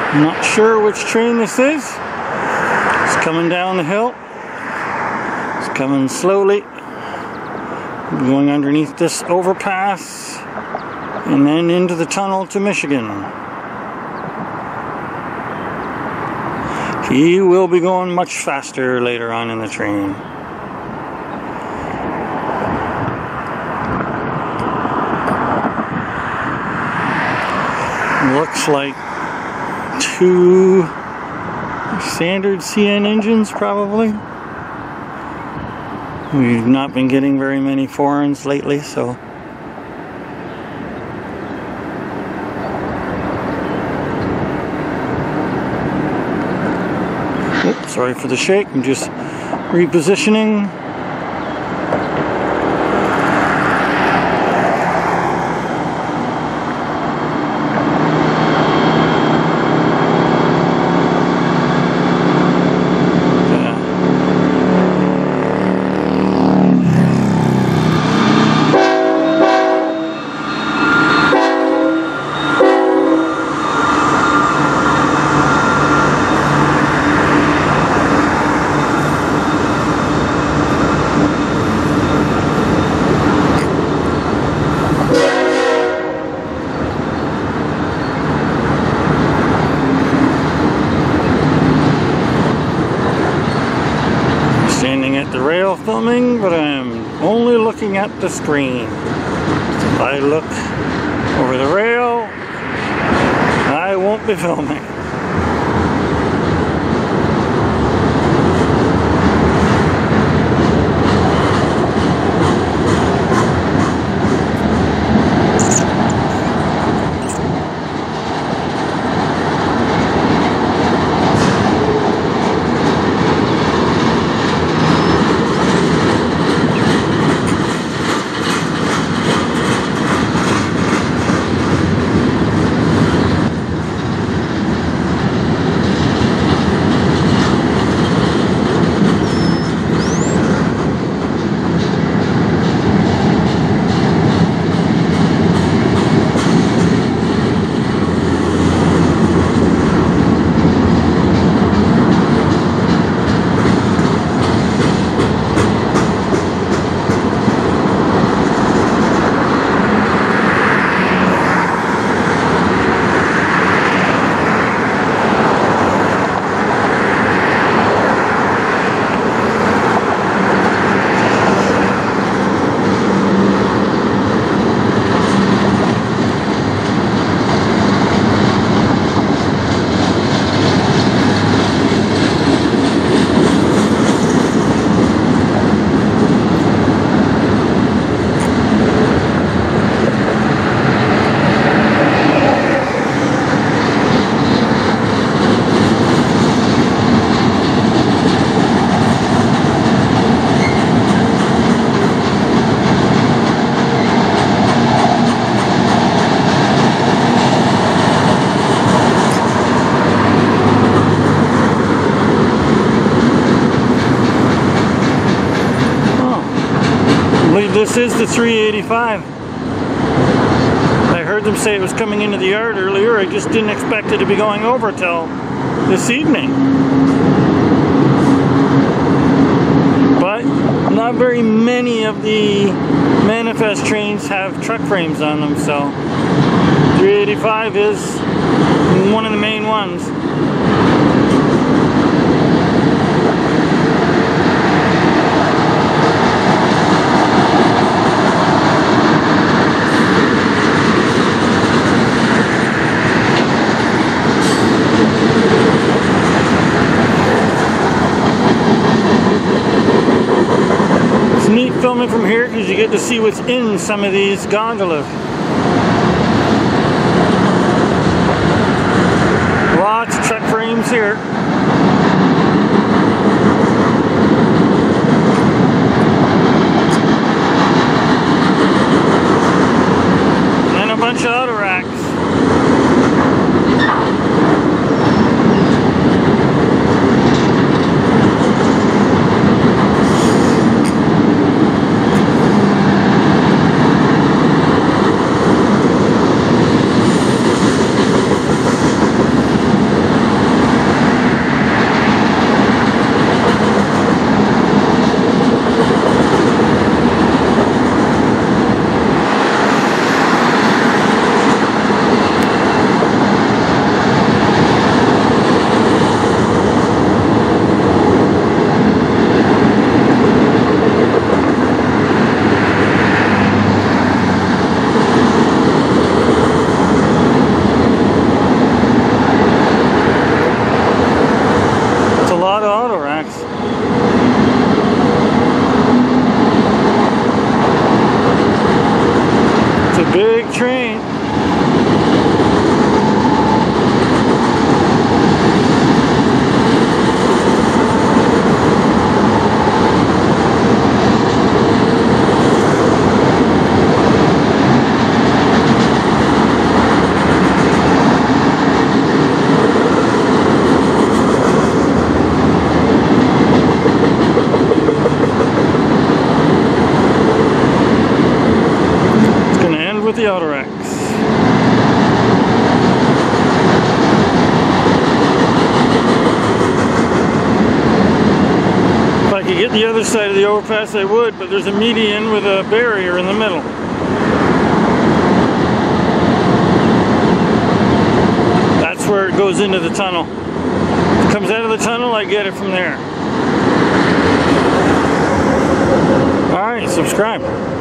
I'm not sure which train this is. It's coming down the hill. It's coming slowly. Going underneath this overpass and then into the tunnel to Michigan. He will be going much faster later on in the train. Looks like 2 standard CN engines probably. We've not been getting very many foreigns lately, so oops, sorry for the shake, I'm just repositioning. Filming, but I'm only looking at the screen. If I look over the rail, I won't be filming. This is the 385. I heard them say it was coming into the yard earlier. I just didn't expect it to be going over till this evening. But not very many of the manifest trains have truck frames on them, so 385 is one of the main ones. Neat filming from here because you get to see what's in some of these gondolas. Lots of truck frames here. And a bunch of auto racks. a big train. With the Autorex. If I could get the other side of the overpass, I would, but there's a median with a barrier in the middle. That's where it goes into the tunnel. If it comes out of the tunnel, I get it from there. Alright, subscribe.